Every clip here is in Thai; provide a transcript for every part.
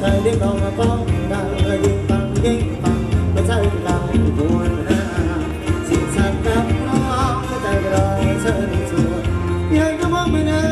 เรียกร้องมาฟ้องดังยิ่งฟังไม่ใช่เราควรสิ่งสัตว์นับร้องใจรอเชิญชวนยังก็มองไม่น่า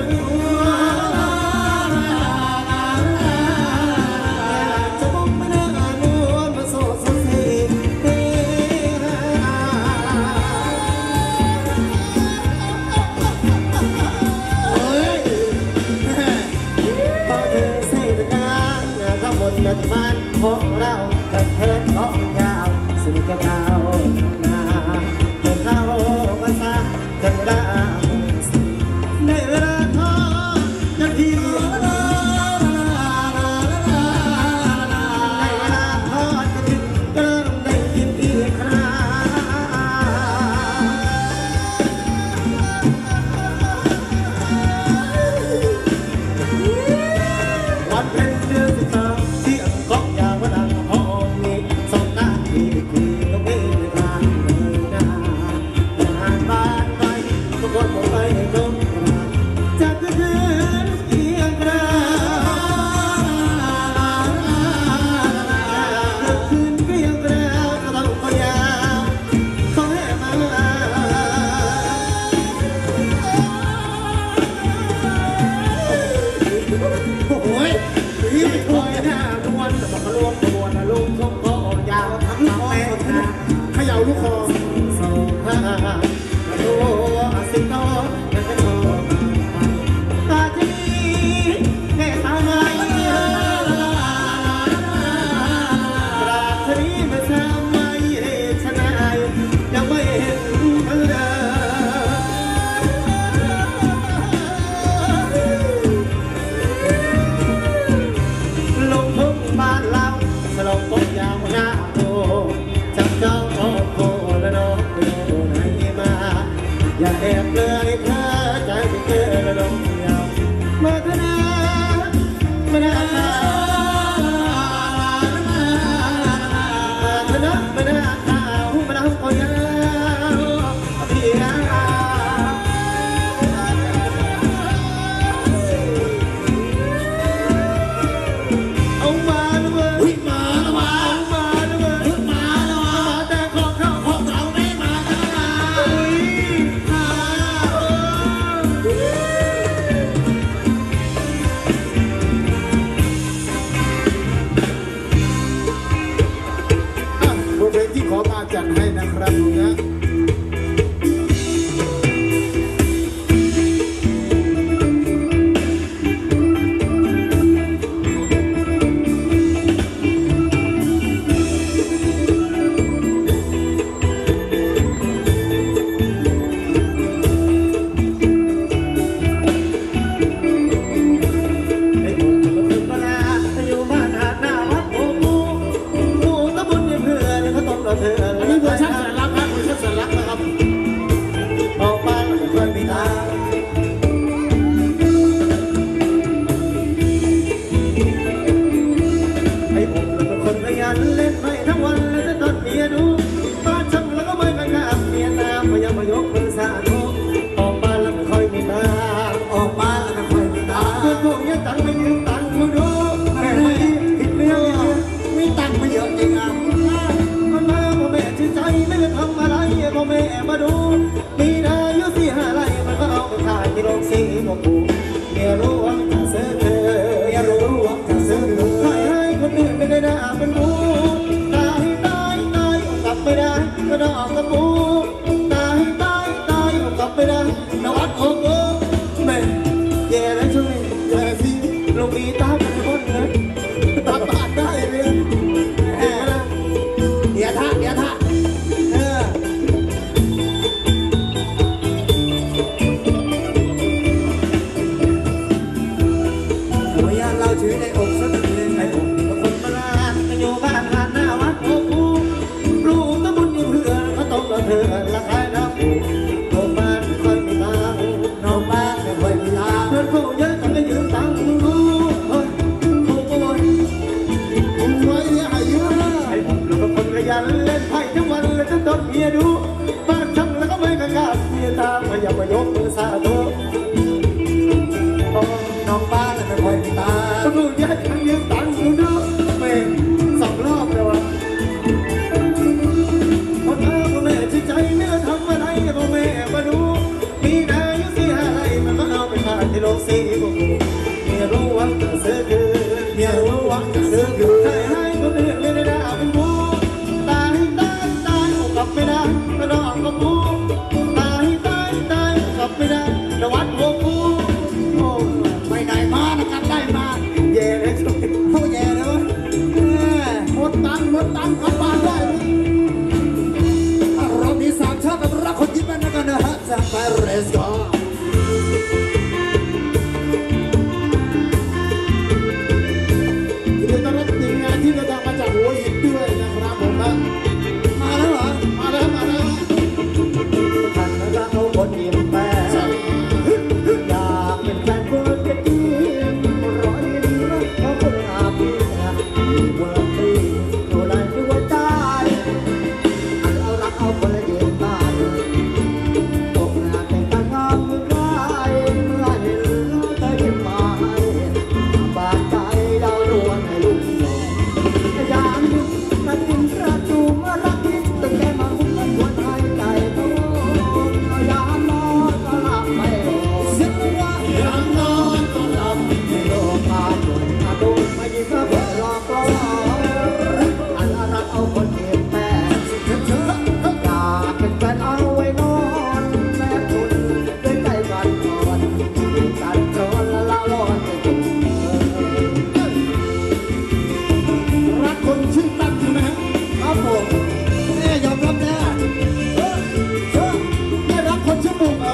ของเรากับเพชรของยาวสุดกระเป๋าหน้าเดินเข้ามาซากันได้ในเวลาทอดนาทีในเวลาทอดนาทีก็เริ่มได้ยินอีกครั้งวันเป็นเดือน12ลูกคอส่งผ้าตัวสิงโตนั่นเป็นของตาที่แม่ตาไงปราบชนีไม่ทราบไม่ชนะยังไม่เห็นเธอลงทุ่งบ้านเราฉลองปกยาวหน้าโตจับจ้องอย่าแอบเลยเธอใจจะเกิดระดมเดียวมาเถอะนะมาเถอะนะมาเถอะนะมาเถอะนะมาเถอะคนยาวพี่นะเอามาละเว้ยมาละมามาละเว้ยมาละมาแต่ของเราไม่มาเพลงที่ขอมาจัดให้นะครับนะอันนี้เวอร์ชันสัญลักษณ์ครับเวอร์ชันสัญลักษณ์นะครับออกมาแล้วค่อยมีตาให้ผมเป็นคนขยันเล่นไม่ทั้งวันและจะตัดเมียดูบ้านช่างแล้วก็ไม่กระด้างเมียน้ำพยายามมายกมือสาธุออกมาแล้วไม่ค่อยมีตาออกมาแล้วไม่ค่อยมีตาเพื่อนพวกนี้ตังไม่ยืมตังมาดูแม่ไม่ผิดเรื่องมีตังไม่เยอะจริงอ่ะแม่ชื่นใจไม่ได้ทำอะไรพ่อแม่มาดูมีนายอยู่4 5 ไร่มันก็เอาไปขายที่โรงสีหมกปูเมียรู้ว่าจะซื้อเธอเมียรู้ว่าจะซื้อเธอให้คนอื่นไม่ได้ด่าเป็นบูตายกลับไม่ได้ก็ดอกกระปูตายกลับไม่ได้นวัดโอ้โหแม่แย่แล้วช่วยแย่สิลงมีตาเป็นคนเลยตาบาดได้เลยเดี๋ยวท่าเราถือในอกสักทีในอกคนโบราณอยู่บ้านผ่านหน้าวัดโอ้โหรู้ตะบุญอยู่เพื่อเขาต้องละเธอละขายน้ำปูน้องบ้านไม่ค่อยมีตังน้องบ้านไม่ค่อยมีตังเพื่อนผู้เยอะต้องได้ยืมตังค์รู้เฮ้ยโอ้โหผมไว้เนี่ยอายุไอ้ผมเราเป็นคนขยันเล่นไพ่ทั้งวันเลยต้องต้องเมียดูบ้านช่างแล้วก็ไม่กล้าเมียตามพยายามมายกมือสาธุน้องบ้านไม่ค่อยมีตาผู้ใหญ่ทั้งยืมตังค์อนจะเลิกอยู่ให้คนอื่นไม่ได้เป็นผู้ตายกลับไม่ได้กระดองก็ผู้ตายกลับไม่ได้นวัดหัวผู้โอ้ไม่ได้มานะครับได้มาแย่เลยเขาแย่เลยหมดตังกลับบ้านได้เรามีสามชาติรักคนยิ้มกันนะฮะจากปารีสก็ที่เราทำมาจากหัวหินด้วยนะครับผมนะมาแล้วเหรอมาแล้วท่านรักเอาคนยิ้มแป้อยากเป็นแฟนเพื่อนกันดีรอดีนะเขาคงอาบีนะเมื่อปีตัวไหนด้วยใจเอารักเอาคนละยิ้มบ้านตกงานแต่งงานเมื่อไรเมื่อเห็นเธอยิ้มมาให้บาดใจดาวดวงให้ลูกยามดึกมันดึงกระจูมารักที่ตึกแกมาหุ้มหัวใจใจโตยามนอนก็หลับไม่ลงเสียงว่ายามนอนก็หลับไม่ลงพาจนมาดูไม่ยิ้มก็เบื่อรอก็อันรักเอาคนเก็บแป้อยากเป็นแฟนเอาไว้นอนแม่คุณด้วยใจกันก่อนกันจนละละร้อนไปจุดรักคนชื่อตั้งใช่ไหมครับผมยอมรับแน่ไม่รักคนชื่อบุ๋มเหรอ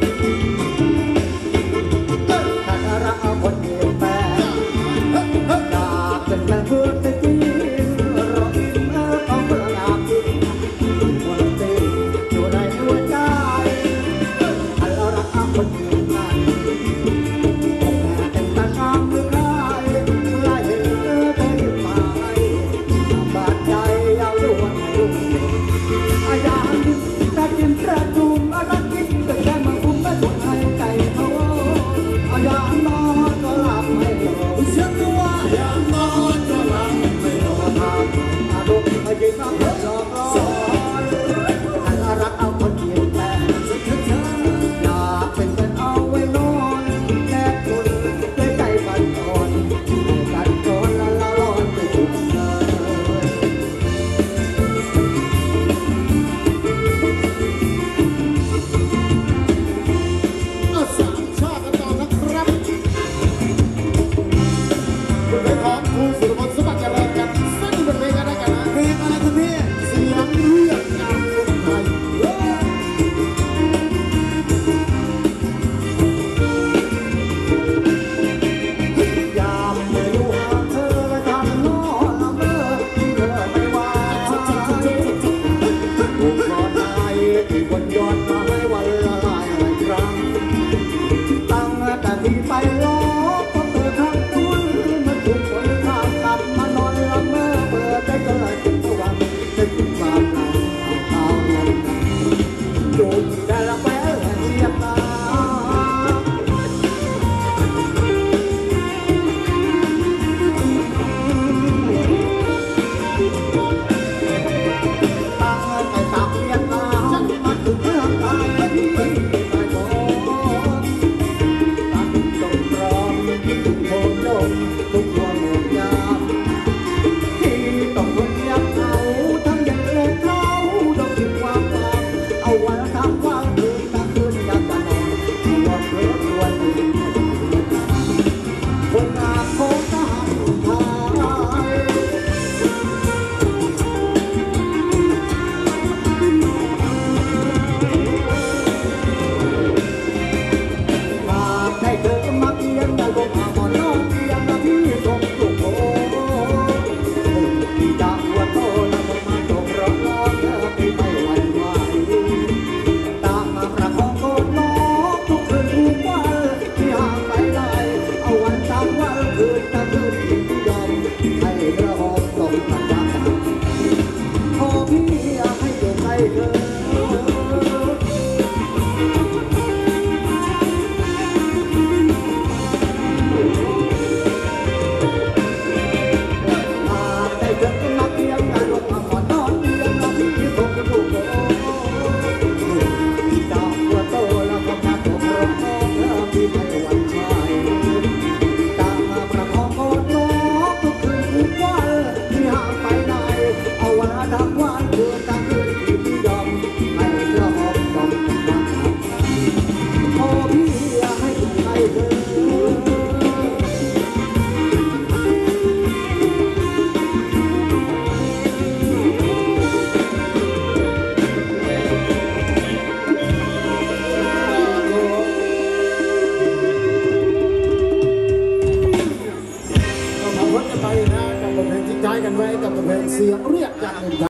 ถ้ารักเอาคนเดียวแปลอยากเป็นแฟนเพื่อนเป็นจริงรออิ่มต้องเพื่ออยากกินคนตีอยู่ในหัวใจถ้ารักเอาคนเดียวแปลเป็นตาช้างหรือไรเมื่อเห็นเธอยิ้มมาบาดใจยาวดวงให้ลูกอาญาดึกตากินกระจุมรักกินแต่แค่มาคุ้มไม่ทนให้ใจเขาอาญานอนก็หลับไม่ลงเชื่อว่าอาญานอนก็หลับไม่ลงทำอาดุอายิงมาเพื่อรอให้รักเอาคนเดียวแต่อยากเป็นกันเอาไว้นอนแค่คุณด้วยใจบันทอนกันจนละละร้อนไปจุดสามชาติกันต่อนะครับเป็นเพลงของครูสุรพลสมบัติเจริญกันสักหนึ่งเพลงกันได้กันนะเพลงอะไรคุณพี่เสียงเรียกงานคนไทยยามเมื่ออยู่ห่างเธอทำล้อละเมอที่เธอไม่ว่าถูกก่อนนายที่คนย้อนมาให้วันละหลายครั้งตั้งแต่ที่ไปล้อเพราะเธอทำตัวมันถูกคน